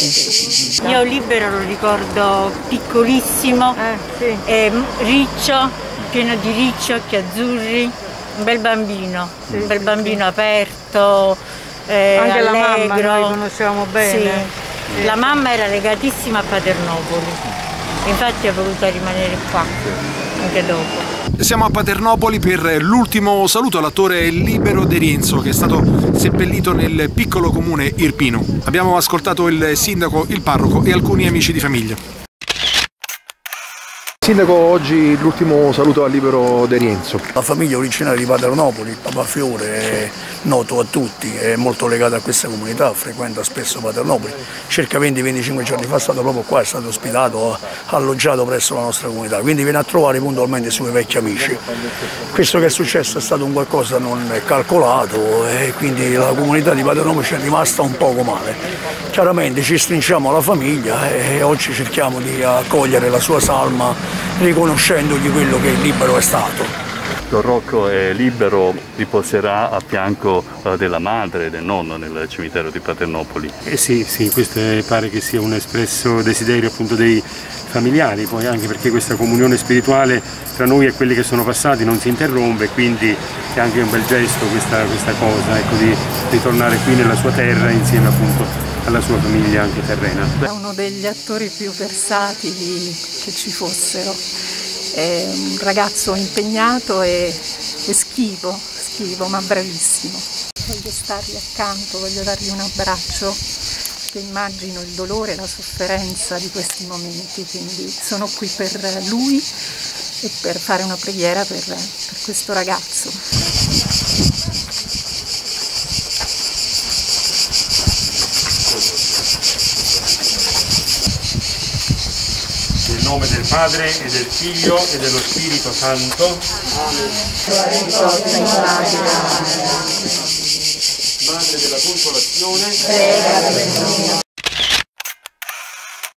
Io Libero lo ricordo piccolissimo, riccio, pieno di ricci, occhi azzurri, un bel bambino aperto, anche allegro. La mamma noi conoscevamo bene. Sì. La mamma era legatissima a Paternopoli, infatti è voluta rimanere qua anche dopo. Siamo a Paternopoli per l'ultimo saluto all'attore Libero De Rienzo, che è stato seppellito nel piccolo comune irpino. Abbiamo ascoltato il sindaco, il parroco e alcuni amici di famiglia. Sindaco, oggi l'ultimo saluto a Libero De Rienzo. La famiglia originaria di Paternopoli, Papa Fiore, è noto a tutti, è molto legato a questa comunità, frequenta spesso Paternopoli. Circa 20-25 giorni fa è stato proprio qua, è stato ospitato, alloggiato presso la nostra comunità, quindi viene a trovare puntualmente i suoi vecchi amici. Questo che è successo è stato un qualcosa non calcolato e quindi la comunità di Paternopoli ci è rimasta un poco male. Chiaramente ci stringiamo alla famiglia e oggi cerchiamo di accogliere la sua salma riconoscendogli quello che Libero è stato. Don Rocco Libero riposerà a fianco della madre e del nonno nel cimitero di Paternopoli. Sì, questo pare che sia un espresso desiderio appunto dei familiari, poi anche perché questa comunione spirituale tra noi e quelli che sono passati non si interrompe, quindi è anche un bel gesto questa cosa, ecco, di ritornare qui nella sua terra insieme appunto alla sua famiglia anche terrena. È uno degli attori più versatili che ci fossero, è un ragazzo impegnato e schivo ma bravissimo. Voglio stargli accanto, voglio dargli un abbraccio, che immagino il dolore e la sofferenza di questi momenti, quindi sono qui per lui e per fare una preghiera per questo ragazzo. Nel nome del Padre e del Figlio e dello Spirito Santo. Madre della Consolazione.